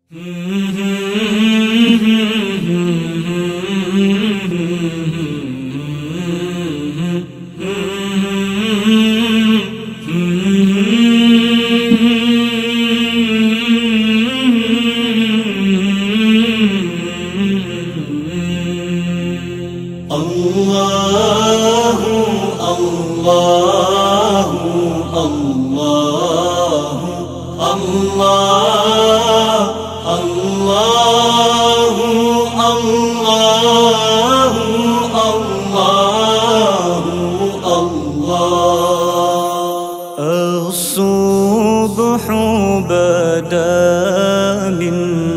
الصبح بدا من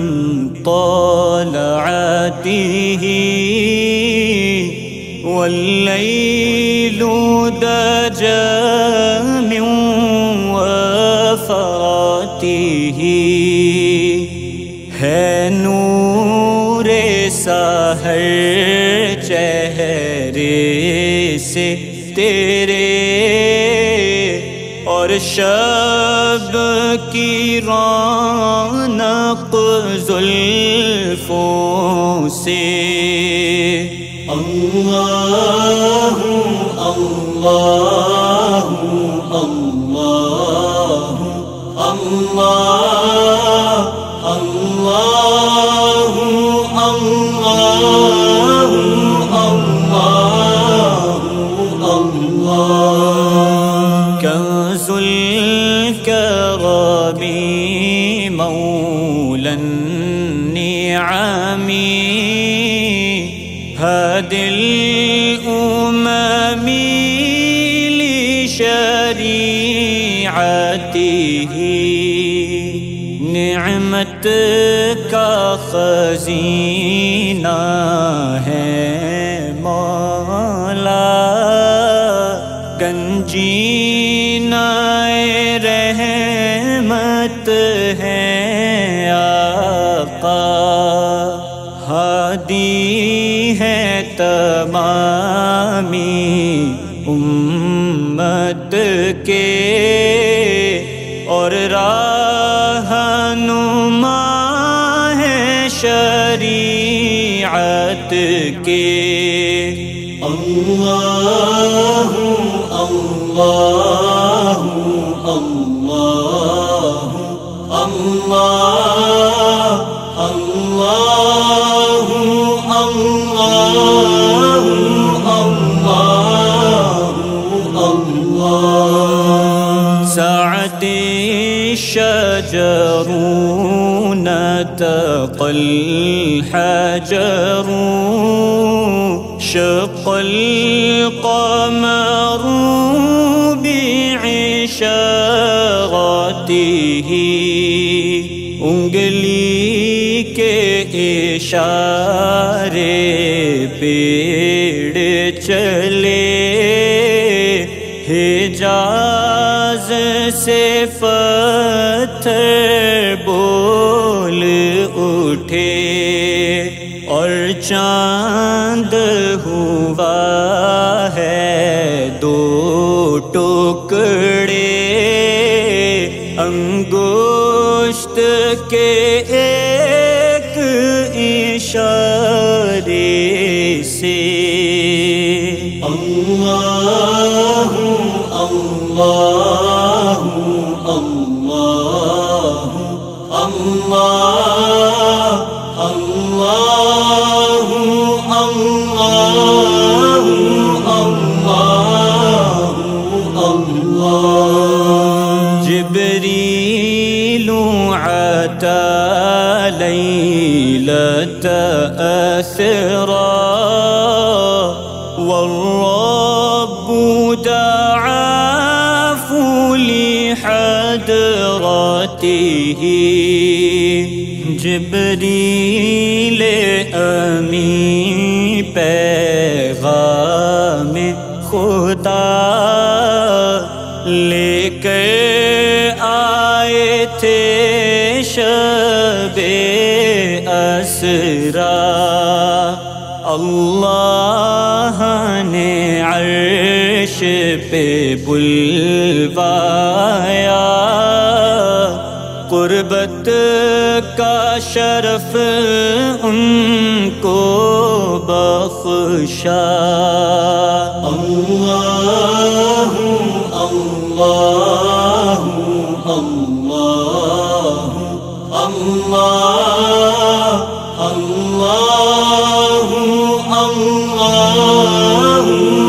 طلعته والليل دجى من وفراته ہے نور سحر چہرے سے تیرے اور شب کی رونق زلفوں سے اللہ اللہ اللہ اللہ اللہ اللہ اللہ كنز الكرم مولى النعم هادي الأمم لشريعته نعمت کا خزینہ ہے مولا گنجینہ رحمت ہے آقا ہادی ہے تمامی امت کے اور رہنما ہے شریعت کے اللہ اللہ اللہ اللہ اللہ اللہ اللہ سعت الشجر نطق الحجر شق القمر بعشاغته انگلی کے اشارے پیڑ چلے حجاز سے پتھر بول اٹھے اور چاند ہوا ہے دو ٹکڑے انگشت کے ایک اشارے سے اللہ اللہ اللہ اللہ اللہ اللہ اللہ جبریل عطا لیلۃ اسرا والرب دعاه لحضرته جبریل امی پیغام خدا لے کر آئے تھے شب اسرا اللہ نے عرش پہ بلوایا قربت امت کا شرف ان کو بخشا۔ اللہ اللہ اللہ اللہ اللہ اللہ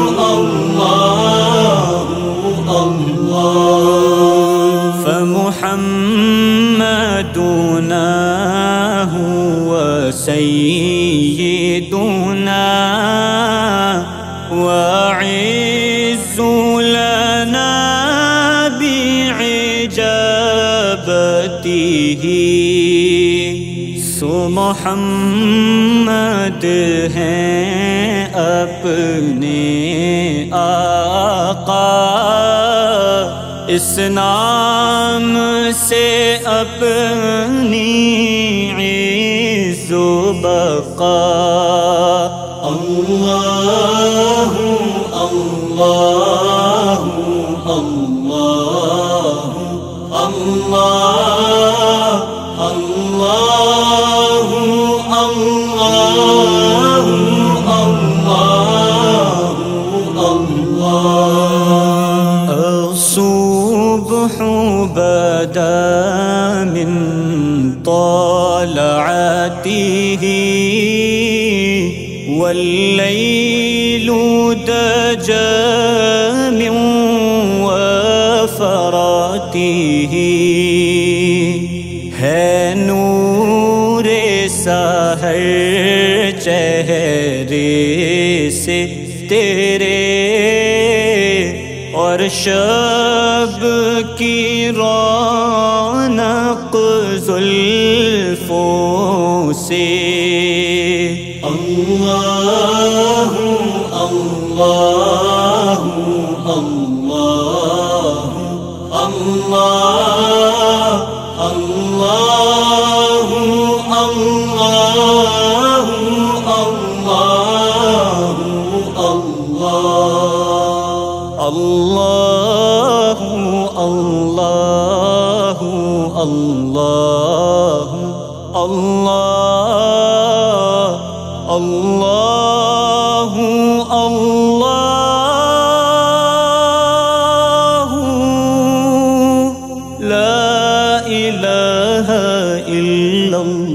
اللہ فمحمدنا هو سيدنا وعز لنا بعجابته سو محمد ہیں اپنے آقا، اس نام سے اپنی عز و بقا۔ اللہ اللہ اللہ اللہ اللہ اللہ اللہ الصبح بدا من طلعته والليل دجى من وفراته ہے نور سحر چہرے سے تیرے، اور شب کی رونق زلفوں سے۔ اللہ اللہ اللہ اللہ اللہ اللہ اللہ اللہ اللہ اللہ اللہ اللہ اللہ لا الہ الا اللہ۔